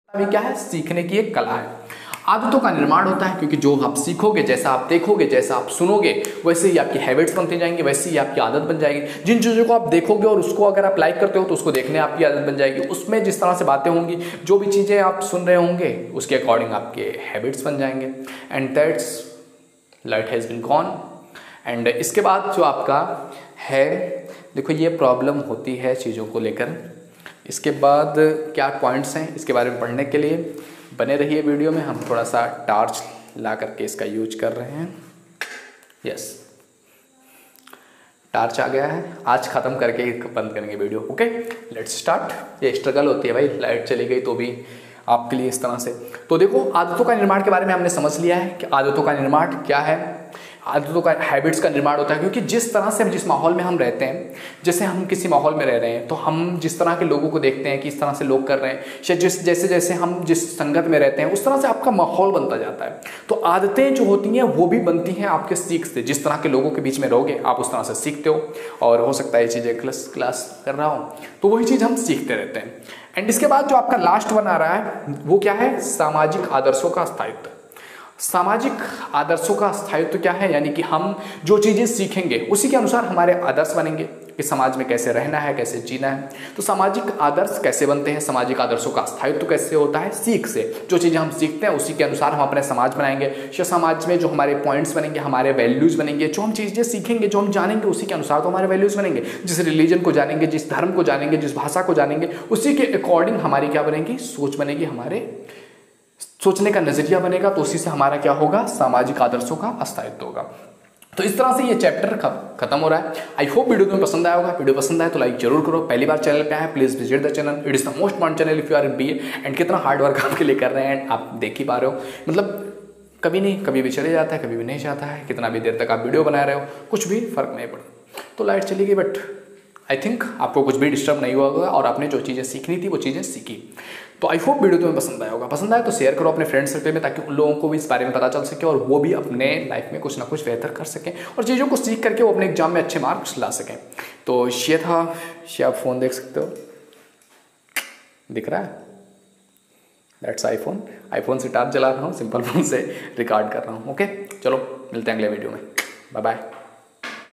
अभी क्या है, सीखने की एक कला है। आदतों का निर्माण होता है क्योंकि जो आप सीखोगे, जैसा आप देखोगे, जैसा आप सुनोगे, वैसे ही आपकी हैबिट्स बनती जाएंगी, वैसे ही आपकी आदत बन जाएगी। जिन चीज़ों को आप देखोगे और उसको अगर आप लाइक करते हो तो उसको देखने आपकी आदत बन जाएगी। उसमें जिस तरह से बातें होंगी, जो भी चीज़ें आप सुन रहे होंगे, उसके अकॉर्डिंग आपके हैबिट्स बन जाएंगे। And that's light has been gone. And इसके बाद जो आपका है, देखो ये प्रॉब्लम होती है चीज़ों को लेकर। इसके बाद क्या पॉइंट्स हैं इसके बारे में पढ़ने के लिए बने रहिए वीडियो में। हम थोड़ा सा टार्च ला करके इसका यूज कर रहे हैं। यस, टार्च आ गया है। आज ख़त्म करके बंद करेंगे वीडियो। Okay, let's start. ये स्ट्रगल होती है भाई, लाइट चली गई तो भी आपके लिए इस तरह से। तो देखो, आदतों का निर्माण के बारे में हमने समझ लिया है कि आदतों का निर्माण क्या है। आदतों का, हैबिट्स का निर्माण होता है क्योंकि जिस तरह से, जिस माहौल में हम रहते हैं, जैसे हम किसी माहौल में रह रहे हैं तो हम जिस तरह के लोगों को देखते हैं कि इस तरह से लोग कर रहे हैं, या जैसे जैसे हम जिस संगत में रहते हैं उस तरह से आपका माहौल बनता जाता है। तो आदतें जो होती हैं वो भी बनती हैं आपके सीख से। जिस तरह के लोगों के बीच में रहोगे आप उस तरह से सीखते हो। और हो सकता है ये चीज़ें क्लास कर रहा हूँ तो वही चीज़ हम सीखते रहते हैं। एंड इसके बाद जो आपका लास्ट वन आ रहा है वो क्या है, सामाजिक आदर्शों का स्थायित्व। सामाजिक आदर्शों का स्थायित्व क्या है, यानी कि हम जो चीज़ें सीखेंगे उसी के अनुसार हमारे आदर्श बनेंगे कि समाज में कैसे रहना है, कैसे जीना है। तो सामाजिक आदर्श कैसे बनते हैं, सामाजिक आदर्शों का स्थायित्व कैसे होता है, सीख से। जो चीज़ें हम सीखते हैं उसी के अनुसार हम अपने समाज बनाएंगे। या समाज में जो हमारे पॉइंट्स बनेंगे, हमारे वैल्यूज़ बनेंगे। जो हम चीज़ें सीखेंगे, जो हम जानेंगे, उसी के अनुसार तो हमारे वैल्यूज़ बनेंगे। जिस रिलीजन को जानेंगे, जिस धर्म को जानेंगे, जिस भाषा को जानेंगे, उसी के अकॉर्डिंग हमारी क्या बनेगी, सोच बनेगी, हमारे सोचने का नजरिया बनेगा। तो उसी से हमारा क्या होगा, सामाजिक आदर्शों का स्थायित्व होगा। तो इस तरह से ये चैप्टर खत्म हो रहा है। आई होप वीडियो तुम्हें पसंद आया होगा। वीडियो पसंद आए तो लाइक जरूर करो। पहली बार चैनल पे आए, please visit the channel. It is the most important channel if you are in BA. And कितना हार्ड वर्क आपके लिए कर रहे हैं आप देख ही पा रहे हो। मतलब कभी नहीं, कभी भी चले जाता है, कभी भी नहीं जाता है। कितना भी देर तक आप वीडियो बना रहे हो, कुछ भी फर्क नहीं पड़ता। तो लाइट चली गई बट आई थिंक आपको कुछ भी डिस्टर्ब नहीं हुआ होगा और आपने जो चीज़ें सीखनी थी वो चीज़ें सीखी। तो आई होप वीडियो तुम्हें पसंद आया होगा। पसंद आया तो शेयर करो अपने फ्रेंड सर्कल में, ताकि उन लोगों को भी इस बारे में पता चल सके और वो भी अपने लाइफ में कुछ ना कुछ बेहतर कर सकें और चीज़ों को सीख करके वो अपने एग्जाम में अच्छे मार्क्स ला सकें। तो ये था, ये आप फ़ोन देख सकते हो, दिख रहा है, दैट्स आईफोन। आईफोन से टार्च जला रहा हूँ, सिंपल फोन से रिकॉर्ड कर रहा हूँ। ओके, चलो मिलते हैं अगले वीडियो में। Bye bye.